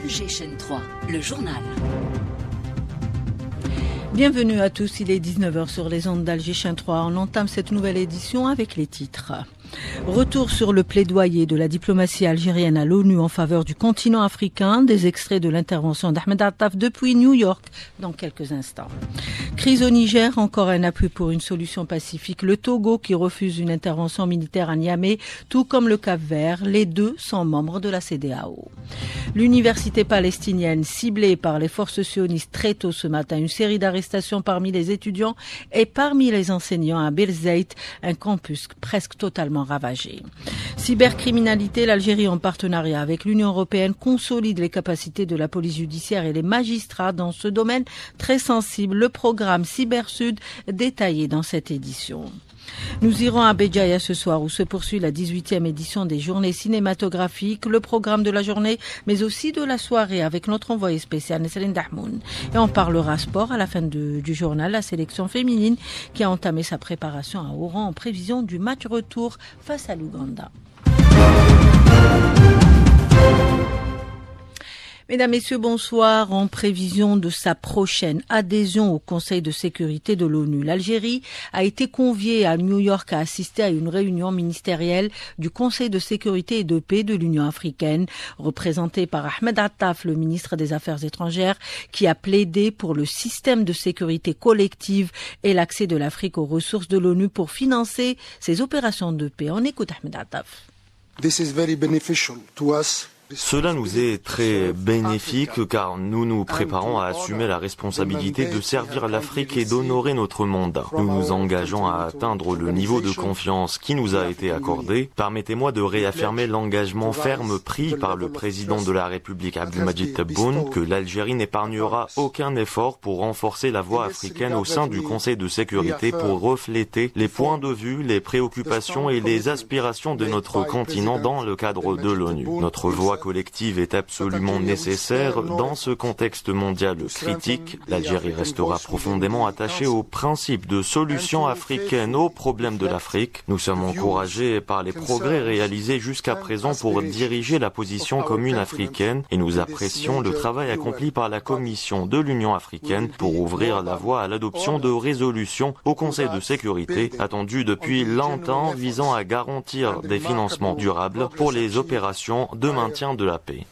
G-Chaîne 3, le journal. Bienvenue à tous, il est 19h sur les ondes d'Alger 3. On entame cette nouvelle édition avec les titres. Retour sur le plaidoyer de la diplomatie algérienne à l'ONU en faveur du continent africain, des extraits de l'intervention d'Ahmed Attaf depuis New York dans quelques instants. Crise au Niger, encore un appui pour une solution pacifique. Le Togo qui refuse une intervention militaire à Niamey, tout comme le Cap-Vert, les deux sont membres de la CEDEAO. L'université palestinienne ciblée par les forces sionistes très tôt ce matin, une série d'arrestations parmi les étudiants et parmi les enseignants à Birzeit, un campus presque totalement ravagé. Cybercriminalité, l'Algérie en partenariat avec l'Union européenne consolide les capacités de la police judiciaire et les magistrats dans ce domaine très sensible. Le programme Cybersud détaillé dans cette édition. Nous irons à Béjaïa ce soir où se poursuit la 18e édition des journées cinématographiques, le programme de la journée mais aussi de la soirée avec notre envoyé spécial Nesrine Dahmoun. Et on parlera sport à la fin du journal, la sélection féminine qui a entamé sa préparation à Oran en prévision du match retour face à l'Ouganda. Mesdames, Messieurs, bonsoir. En prévision de sa prochaine adhésion au Conseil de sécurité de l'ONU, l'Algérie a été conviée à New York à assister à une réunion ministérielle du Conseil de sécurité et de paix de l'Union africaine, représentée par Ahmed Attaf, le ministre des Affaires étrangères, qui a plaidé pour le système de sécurité collective et l'accès de l'Afrique aux ressources de l'ONU pour financer ses opérations de paix. On écoute Ahmed Attaf. This is very beneficial to us. Cela nous est très bénéfique car nous nous préparons à assumer la responsabilité de servir l'Afrique et d'honorer notre mandat. Nous nous engageons à atteindre le niveau de confiance qui nous a été accordé. Permettez-moi de réaffirmer l'engagement ferme pris par le président de la République Abdelmadjid Tebboune que l'Algérie n'épargnera aucun effort pour renforcer la voix africaine au sein du Conseil de sécurité pour refléter les points de vue, les préoccupations et les aspirations de notre continent dans le cadre de l'ONU. Notre voix collective est absolument nécessaire dans ce contexte mondial critique. L'Algérie restera profondément attachée au principe de solution africaine aux problèmes de l'Afrique. Nous sommes encouragés par les progrès réalisés jusqu'à présent pour diriger la position commune africaine et nous apprécions le travail accompli par la Commission de l'Union africaine pour ouvrir la voie à l'adoption de résolutions au Conseil de sécurité attendues depuis longtemps visant à garantir des financements durables pour les opérations de maintien de la paix.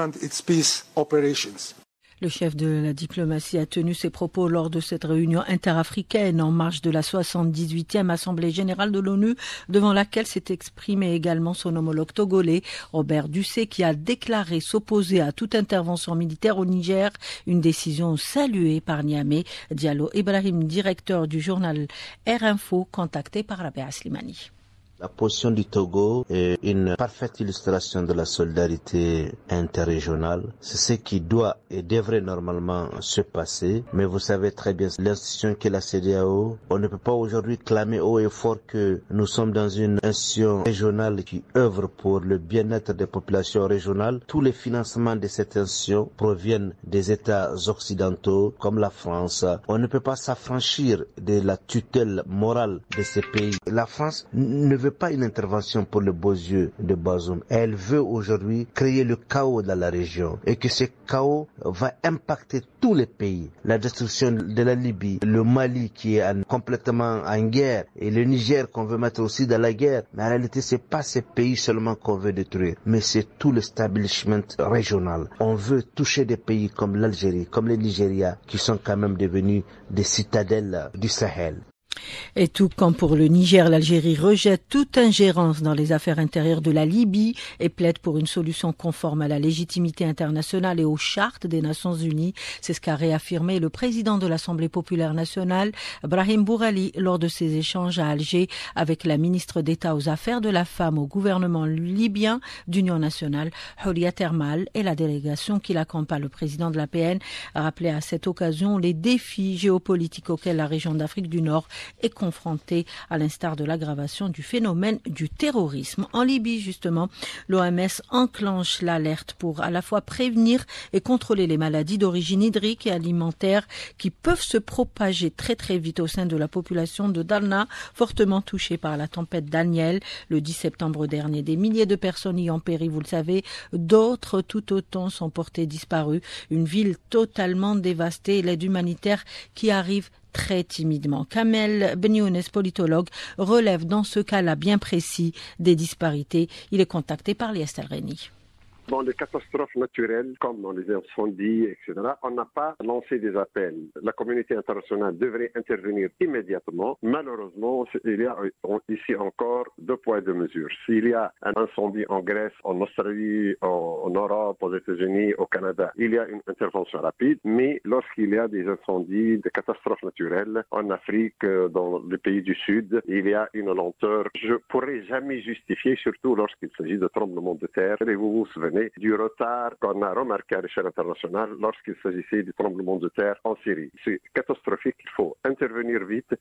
Le chef de la diplomatie a tenu ses propos lors de cette réunion interafricaine en marge de la 78e Assemblée générale de l'ONU, devant laquelle s'est exprimé également son homologue togolais, Robert Dussé, qui a déclaré s'opposer à toute intervention militaire au Niger, une décision saluée par Niamey. Diallo Ibrahim, directeur du journal R-Info, contacté par Rabea Slimani. La position du Togo est une parfaite illustration de la solidarité interrégionale. C'est ce qui doit et devrait normalement se passer. Mais vous savez très bien, l'institution qu'est la CEDEAO, on ne peut pas aujourd'hui clamer haut et fort que nous sommes dans une institution régionale qui œuvre pour le bien-être des populations régionales. Tous les financements de cette institution proviennent des États occidentaux comme la France. On ne peut pas s'affranchir de la tutelle morale de ces pays. La France ne veut pas une intervention pour le beaux yeux de Bazoum. Elle veut aujourd'hui créer le chaos dans la région et que ce chaos va impacter tous les pays. La destruction de la Libye, le Mali qui est complètement en guerre et le Niger qu'on veut mettre aussi dans la guerre. Mais en réalité, c'est pas ces pays seulement qu'on veut détruire, mais c'est tout l'establishment régional. On veut toucher des pays comme l'Algérie, comme le Nigeria, qui sont quand même devenus des citadelles du Sahel. Et tout comme pour le Niger, l'Algérie rejette toute ingérence dans les affaires intérieures de la Libye et plaide pour une solution conforme à la légitimité internationale et aux chartes des Nations Unies. C'est ce qu'a réaffirmé le président de l'Assemblée populaire nationale, Brahim Bourali, lors de ses échanges à Alger avec la ministre d'État aux affaires de la femme au gouvernement libyen d'Union nationale, Houria Termal, et la délégation qui l'accompagne. Le président de l'APN a rappelé à cette occasion les défis géopolitiques auxquels la région d'Afrique du Nord est confrontée, à l'instar de l'aggravation du phénomène du terrorisme. En Libye, justement, l'OMS enclenche l'alerte pour à la fois prévenir et contrôler les maladies d'origine hydrique et alimentaire qui peuvent se propager très très vite au sein de la population de Darna, fortement touchée par la tempête Daniel. Le 10 septembre dernier, des milliers de personnes y ont péri, vous le savez, d'autres tout autant sont portées disparues. Une ville totalement dévastée, l'aide humanitaire qui arrive très timidement. Kamel Benyounes, politologue, relève dans ce cas-là bien précis des disparités. Il est contacté par Lies Elreni. Dans les catastrophes naturelles, comme dans les incendies, etc., on n'a pas lancé des appels. La communauté internationale devrait intervenir immédiatement. Malheureusement, il y a ici encore 2 poids 2 mesures. S'il y a un incendie en Grèce, en Australie, en Europe, aux États-Unis, au Canada, il y a une intervention rapide. Mais lorsqu'il y a des incendies, des catastrophes naturelles, en Afrique, dans les pays du Sud, il y a une lenteur. Je ne pourrais jamais justifier, surtout lorsqu'il s'agit de tremblements de terre. Et vous vous souvenez du retard qu'on a remarqué à l'échelle internationale lorsqu'il s'agissait du tremblement de terre en Syrie. C'est catastrophique, il faut intervenir vite.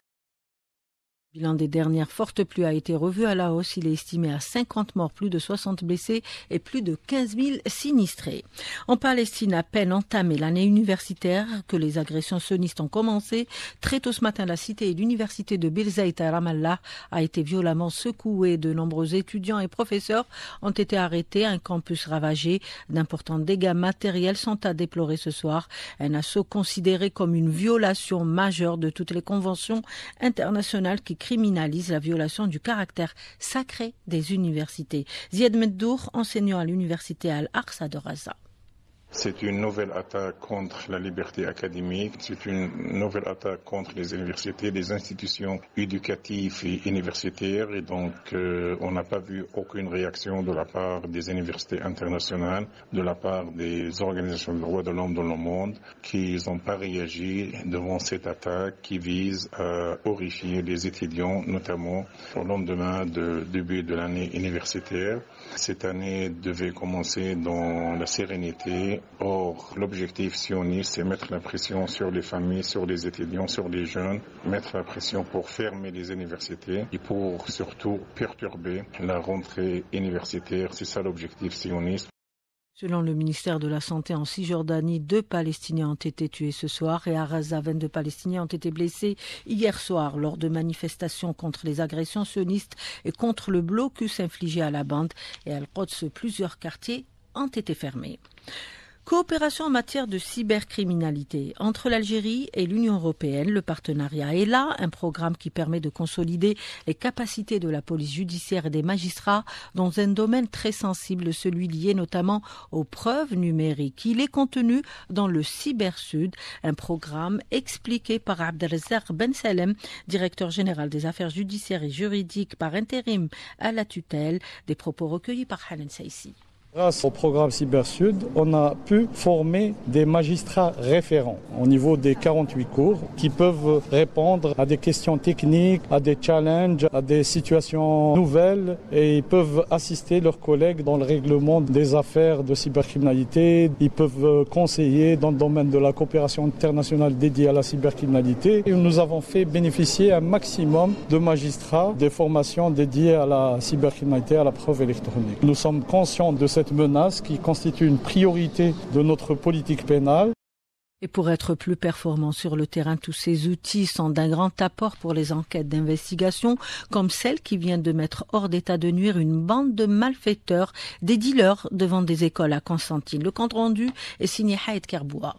Le bilan des dernières fortes pluies a été revu à la hausse. Il est estimé à 50 morts, plus de 60 blessés et plus de 15 000 sinistrés. En Palestine, à peine entamée l'année universitaire que les agressions sionistes ont commencé, très tôt ce matin, la cité et l'université de Birzeit à Ramallah a été violemment secouée. De nombreux étudiants et professeurs ont été arrêtés. Un campus ravagé. D'importants dégâts matériels sont à déplorer ce soir. Un assaut considéré comme une violation majeure de toutes les conventions internationales qui criminalise la violation du caractère sacré des universités. Ziad Meddour, enseignant à l'université Al-Aqsa de Gaza. C'est une nouvelle attaque contre la liberté académique, c'est une nouvelle attaque contre les universités, les institutions éducatives et universitaires. Et donc, on n'a pas vu aucune réaction de la part des universités internationales, de la part des organisations de droits de l'homme dans le monde, qui n'ont pas réagi devant cette attaque qui vise à horrifier les étudiants, notamment au lendemain du début de l'année universitaire. Cette année devait commencer dans la sérénité. Or, l'objectif sioniste, c'est mettre la pression sur les familles, sur les étudiants, sur les jeunes, mettre la pression pour fermer les universités et pour surtout perturber la rentrée universitaire. C'est ça l'objectif sioniste. Selon le ministère de la Santé, en Cisjordanie, 2 Palestiniens ont été tués ce soir et à Gaza, 22 Palestiniens ont été blessés hier soir lors de manifestations contre les agressions sionistes et contre le blocus infligé à la bande. Et à Al-Quds, plusieurs quartiers ont été fermés. Coopération en matière de cybercriminalité entre l'Algérie et l'Union européenne. Le partenariat est là, un programme qui permet de consolider les capacités de la police judiciaire et des magistrats dans un domaine très sensible, celui lié notamment aux preuves numériques. Il est contenu dans le Cybersud, un programme expliqué par Abdelrazak Ben Salem, directeur général des affaires judiciaires et juridiques par intérim à la tutelle, des propos recueillis par Hanan Saïsi. Grâce au programme Cybersud, on a pu former des magistrats référents au niveau des 48 cours qui peuvent répondre à des questions techniques, à des challenges, à des situations nouvelles et ils peuvent assister leurs collègues dans le règlement des affaires de cybercriminalité. Ils peuvent conseiller dans le domaine de la coopération internationale dédiée à la cybercriminalité. Et nous avons fait bénéficier un maximum de magistrats des formations dédiées à la cybercriminalité, à la preuve électronique. Nous sommes conscients de cette menace qui constitue une priorité de notre politique pénale. Et pour être plus performants sur le terrain, tous ces outils sont d'un grand apport pour les enquêtes d'investigation, comme celle qui vient de mettre hors d'état de nuire une bande de malfaiteurs, des dealers devant des écoles à Constantine. Le compte rendu est signé Haït Kerboua.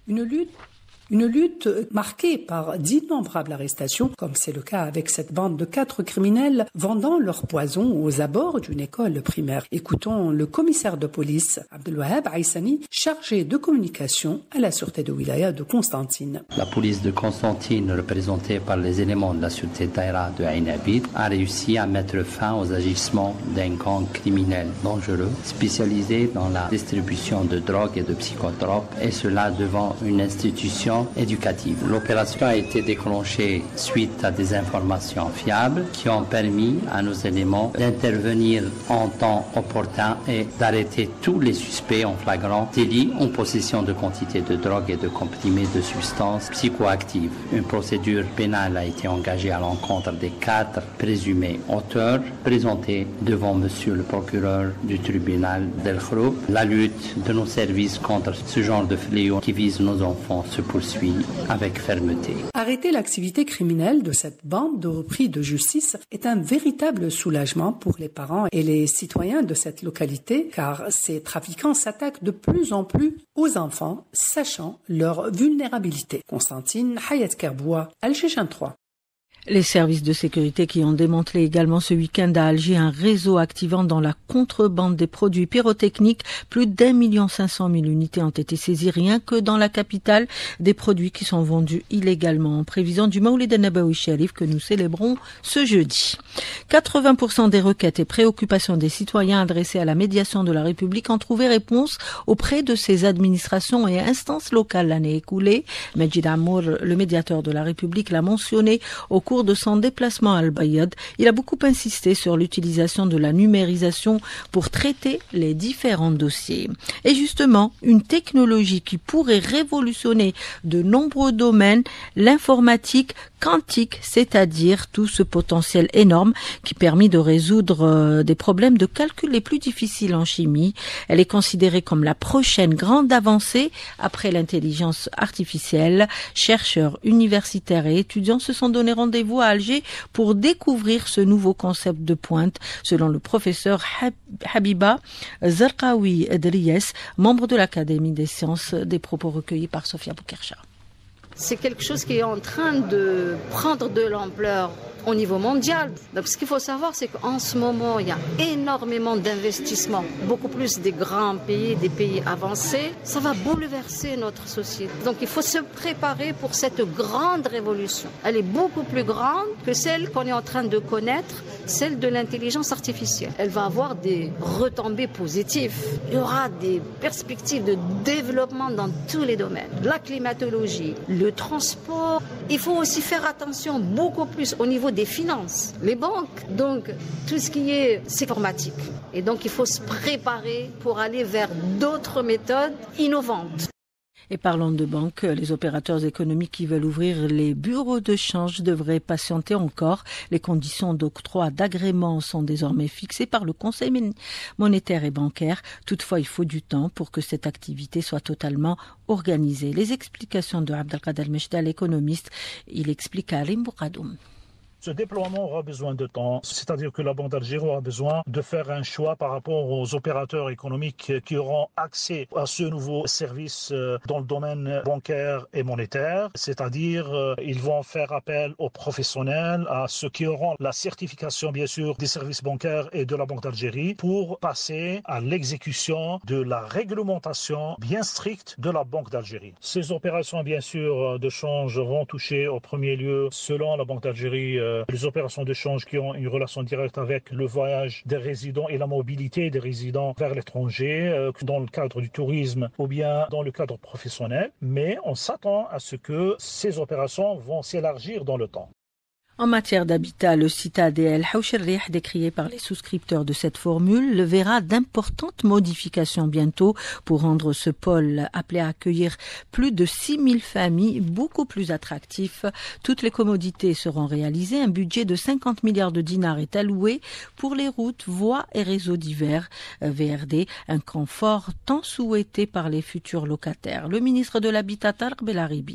Une lutte marquée par d'innombrables arrestations, comme c'est le cas avec cette bande de 4 criminels vendant leur poison aux abords d'une école primaire. Écoutons le commissaire de police, Abdelwahab Aïssani, chargé de communication à la sûreté de Wilaya de Constantine. La police de Constantine, représentée par les éléments de la sûreté Daïra de Ain Abid, a réussi à mettre fin aux agissements d'un gang criminel dangereux, spécialisé dans la distribution de drogue et de psychotropes, et cela devant une institution mission éducative. L'opération a été déclenchée suite à des informations fiables qui ont permis à nos éléments d'intervenir en temps opportun et d'arrêter tous les suspects en flagrant délit en possession de quantités de drogue et de comprimés de substances psychoactives. Une procédure pénale a été engagée à l'encontre des 4 présumés auteurs présentés devant monsieur le procureur du tribunal d'El Khroub. La lutte de nos services contre ce genre de fléau qui vise nos enfants se poursuit avec fermeté. Arrêter l'activité criminelle de cette bande de repris de justice est un véritable soulagement pour les parents et les citoyens de cette localité, car ces trafiquants s'attaquent de plus en plus aux enfants, sachant leur vulnérabilité. Constantine Hayat Kerboua, Alger 3. Les services de sécurité qui ont démantelé également ce week-end à Alger un réseau activant dans la contrebande des produits pyrotechniques. Plus d'1,5 million unités ont été saisies rien que dans la capitale, des produits qui sont vendus illégalement en prévision du Maoulid Nabawi Sharif que nous célébrons ce jeudi. 80% des requêtes et préoccupations des citoyens adressées à la médiation de la République ont trouvé réponse auprès de ces administrations et instances locales l'année écoulée. Majid Amour, le médiateur de la République, l'a mentionné au cours de son déplacement à Al-Bayad. Il a beaucoup insisté sur l'utilisation de la numérisation pour traiter les différents dossiers. Et justement, une technologie qui pourrait révolutionner de nombreux domaines, l'informatique quantique, c'est-à-dire tout ce potentiel énorme qui permet de résoudre des problèmes de calcul les plus difficiles en chimie. Elle est considérée comme la prochaine grande avancée après l'intelligence artificielle. Chercheurs, universitaires et étudiants se sont donné rendez-vous à Alger pour découvrir ce nouveau concept de pointe, selon le professeur Habiba Zarqawi Edriyes, membre de l'Académie des sciences, des propos recueillis par Sofia Boukercha. C'est quelque chose qui est en train de prendre de l'ampleur au niveau mondial. Donc ce qu'il faut savoir, c'est qu'en ce moment, il y a énormément d'investissements, beaucoup plus des grands pays, des pays avancés. Ça va bouleverser notre société. Donc il faut se préparer pour cette grande révolution. Elle est beaucoup plus grande que celle qu'on est en train de connaître, celle de l'intelligence artificielle. Elle va avoir des retombées positives. Il y aura des perspectives de développement dans tous les domaines. La climatologie, le transport. Il faut aussi faire attention beaucoup plus au niveau des finances, les banques, donc tout ce qui est informatique. Et donc il faut se préparer pour aller vers d'autres méthodes innovantes. Et parlons de banques, les opérateurs économiques qui veulent ouvrir les bureaux de change devraient patienter encore. Les conditions d'octroi d'agrément sont désormais fixées par le Conseil monétaire et bancaire. Toutefois, il faut du temps pour que cette activité soit totalement organisée. Les explications de Abdelkader Mechda, l'économiste, il explique à Alim Boukadoum. Ce déploiement aura besoin de temps, c'est-à-dire que la Banque d'Algérie aura besoin de faire un choix par rapport aux opérateurs économiques qui auront accès à ce nouveau service dans le domaine bancaire et monétaire, c'est-à-dire ils vont faire appel aux professionnels, à ceux qui auront la certification bien sûr des services bancaires et de la Banque d'Algérie pour passer à l'exécution de la réglementation bien stricte de la Banque d'Algérie. Ces opérations bien sûr de change vont toucher au premier lieu, selon la Banque d'Algérie, les opérations de change qui ont une relation directe avec le voyage des résidents et la mobilité des résidents vers l'étranger, dans le cadre du tourisme ou bien dans le cadre professionnel. Mais on s'attend à ce que ces opérations vont s'élargir dans le temps. En matière d'habitat, le site ADL Haoucherrih, décrié par les souscripteurs de cette formule, verra d'importantes modifications bientôt pour rendre ce pôle appelé à accueillir plus de 6000 familles beaucoup plus attractif. Toutes les commodités seront réalisées. Un budget de 50 milliards de dinars est alloué pour les routes, voies et réseaux divers. VRD, un confort tant souhaité par les futurs locataires. Le ministre de l'Habitat, Tarek Belaribi.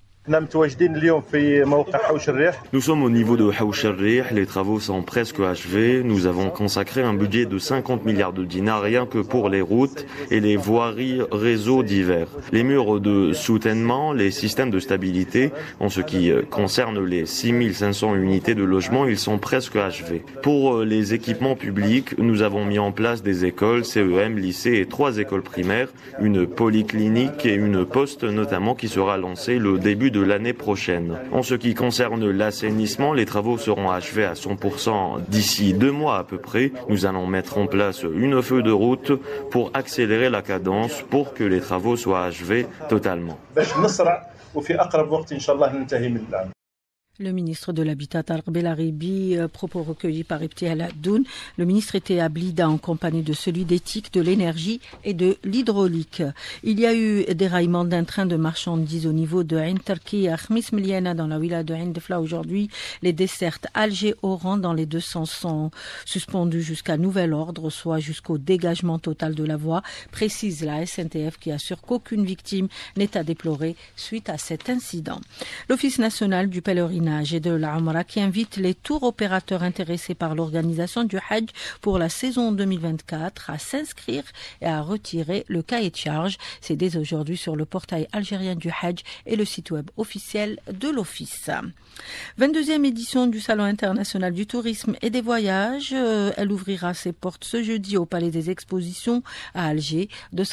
Nous sommes au niveau de Haoucherrih, les travaux sont presque achevés. Nous avons consacré un budget de 50 milliards de dinars rien que pour les routes et les voiries réseaux divers. Les murs de soutènement, les systèmes de stabilité, en ce qui concerne les 6500 unités de logement, ils sont presque achevés. Pour les équipements publics, nous avons mis en place des écoles, CEM, lycées et 3 écoles primaires, une polyclinique et une poste notamment qui sera lancée le début de l'année prochaine. En ce qui concerne l'assainissement, les travaux seront achevés à 100% d'ici 2 mois à peu près. Nous allons mettre en place une feuille de route pour accélérer la cadence pour que les travaux soient achevés totalement. وفي أقرب وقت إن شاء الله ننتهي من العمل. Le ministre de l'Habitat Tarek Belaribi, propos recueillis par Ibtihal Haddoun. Le ministre était à Blida en compagnie de celui d'éthique, de l'énergie et de l'hydraulique. Il y a eu déraillement d'un train de marchandises au niveau de Ain Tarki à Khmis Miliana dans la wilaya de Ain Defla aujourd'hui. Les dessertes Alger-Oran dans les deux sens sont suspendues jusqu'à nouvel ordre, soit jusqu'au dégagement total de la voie, précise la SNTF qui assure qu'aucune victime n'est à déplorer suite à cet incident. L'Office national du pèlerinage et de la Umrah qui invite les tours opérateurs intéressés par l'organisation du Hajj pour la saison 2024 à s'inscrire et à retirer le cahier de charge. C'est dès aujourd'hui sur le portail algérien du Hajj et le site web officiel de l'Office. 22e édition du Salon international du tourisme et des voyages. Elle ouvrira ses portes ce jeudi au Palais des Expositions à Alger.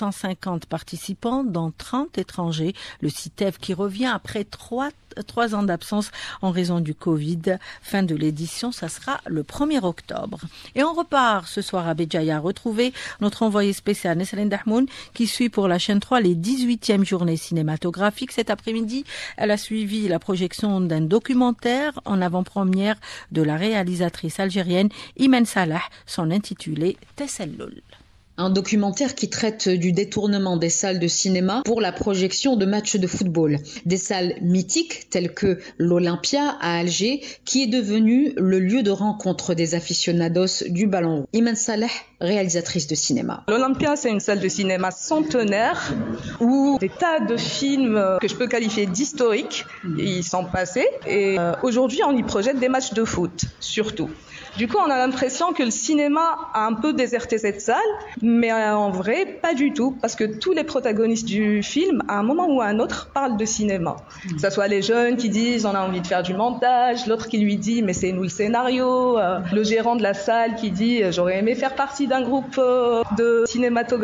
250 participants, dont 30 étrangers. Le CITEV qui revient après 3 ans d'absence en raison du Covid. Fin de l'édition, ça sera le 1er octobre. Et on repart ce soir à Béjaïa. Retrouver notre envoyé spécial Nesrine Dahmoun qui suit pour la chaîne 3 les 18e journées cinématographiques. Cet après-midi, elle a suivi la projection d'un documentaire en avant-première de la réalisatrice algérienne Imen Salah, son intitulé Tesselloul. Un documentaire qui traite du détournement des salles de cinéma pour la projection de matchs de football. Des salles mythiques telles que l'Olympia à Alger, qui est devenu le lieu de rencontre des aficionados du ballon rond. Imen Salah, réalisatrice de cinéma. L'Olympia, c'est une salle de cinéma centenaire où des tas de films que je peux qualifier d'historiques, ils sont passés. Et aujourd'hui, on y projette des matchs de foot, surtout. Du coup, on a l'impression que le cinéma a un peu déserté cette salle, mais en vrai, pas du tout, parce que tous les protagonistes du film, à un moment ou à un autre, parlent de cinéma. Que ce soit les jeunes qui disent « on a envie de faire du montage », l'autre qui lui dit « mais c'est nous le scénario », le gérant de la salle qui dit « j'aurais aimé faire partie d'un groupe de cinématographie »,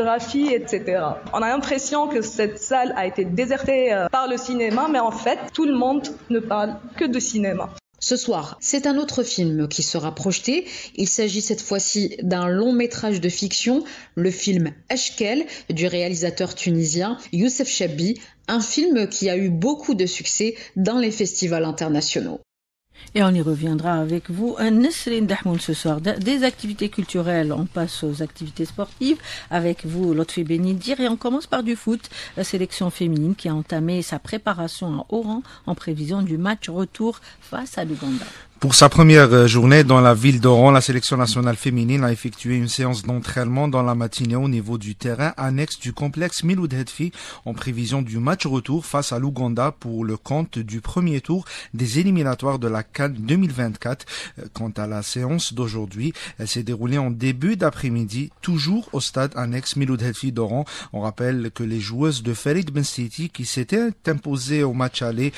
etc. On a l'impression que cette salle a été désertée par le cinéma, mais en fait, tout le monde ne parle que de cinéma. Ce soir, c'est un autre film qui sera projeté. Il s'agit cette fois-ci d'un long métrage de fiction, le film Ashkel du réalisateur tunisien Youssef Chabi, un film qui a eu beaucoup de succès dans les festivals internationaux. Et on y reviendra avec vous. Nesrine Dahmoun ce soir. Des activités culturelles, on passe aux activités sportives avec vous, Lotfi Benidir. Et on commence par du foot. La sélection féminine qui a entamé sa préparation à Oran en prévision du match retour face à l'Ouganda. Pour sa première journée dans la ville d'Oran, la sélection nationale féminine a effectué une séance d'entraînement dans la matinée au niveau du terrain annexe du complexe Miloud Hedfi en prévision du match retour face à l'Ouganda pour le compte du premier tour des éliminatoires de la CAN 2024. Quant à la séance d'aujourd'hui, elle s'est déroulée en début d'après-midi, toujours au stade annexe Miloud Hedfi d'Oran. On rappelle que les joueuses de Farid Ben City qui s'étaient imposées au match aller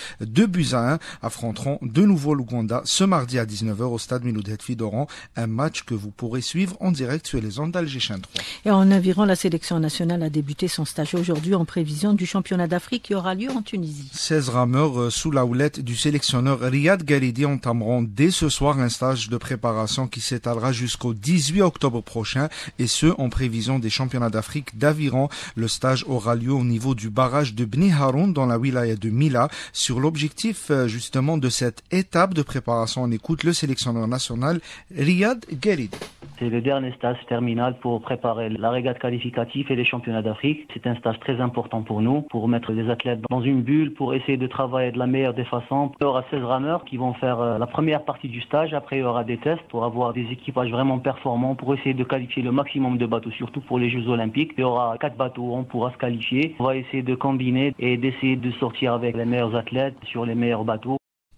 2-1 affronteront de nouveau l'Ouganda ce mardi à 19h au stade Miloud Hedfi d'Oran, un match que vous pourrez suivre en direct sur les ondes d'Alger 3. Et en avirant, la sélection nationale a débuté son stage aujourd'hui en prévision du championnat d'Afrique qui aura lieu en Tunisie. 16 rameurs sous la houlette du sélectionneur Riyad Gharidi entameront dès ce soir un stage de préparation qui s'étalera jusqu'au 18 octobre prochain et ce en prévision des championnats d'Afrique d'aviron. Le stage aura lieu au niveau du barrage de Bni Haroun dans la wilaya de Mila. Sur l'objectif justement de cette étape de préparation, on écoute le sélectionneur national Riyad Gharidi. C'est le dernier stage terminal pour préparer la régate qualificative et les championnats d'Afrique. C'est un stage très important pour nous, pour mettre les athlètes dans une bulle, pour essayer de travailler de la meilleure des façons. Il y aura 16 rameurs qui vont faire la première partie du stage. Après, il y aura des tests pour avoir des équipages vraiment performants, pour essayer de qualifier le maximum de bateaux, surtout pour les Jeux Olympiques. Il y aura 4 bateaux, on pourra se qualifier. On va essayer de combiner et d'essayer de sortir avec les meilleurs athlètes sur les meilleurs bateaux.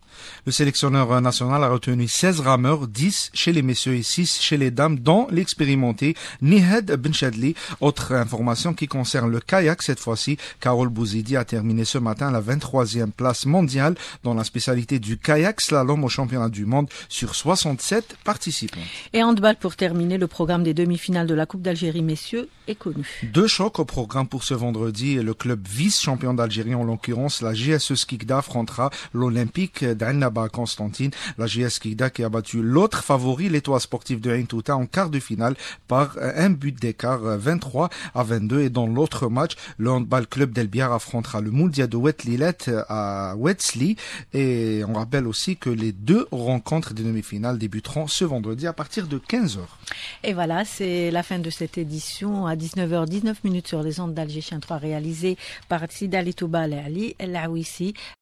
Le sélectionneur national a retenu 16 rameurs, 10 chez les messieurs et 6 chez les dames, dont l'expérimenté Nihed Benchadli. Autre information qui concerne le kayak cette fois-ci, Carole Bouzidi a terminé ce matin à la 23e place mondiale dans la spécialité du kayak slalom au championnat du monde sur 67 participants. Et handball pour terminer, le programme des demi-finales de la Coupe d'Algérie messieurs est connu. 2 chocs au programme pour ce vendredi. Le club vice-champion d'Algérie, en l'occurrence la GSE Skikda, affrontera l'Olympique d'Ain Djaba Constantine. La JS Kida qui a battu l'autre favori, l'Étoile sportive de Ain Touta, en quart de finale par un but d'écart, 23-22. Et dans l'autre match, le handball club d'Elbiar affrontera le Moundia de Wetlilet à Wetzli. Et on rappelle aussi que les deux rencontres des demi-finales débuteront ce vendredi à partir de 15h. Et voilà, c'est la fin de cette édition à 19h19 sur les ondes d'Alger Chien 3 réalisée par Sidali Toubal et Ali El Aouissi.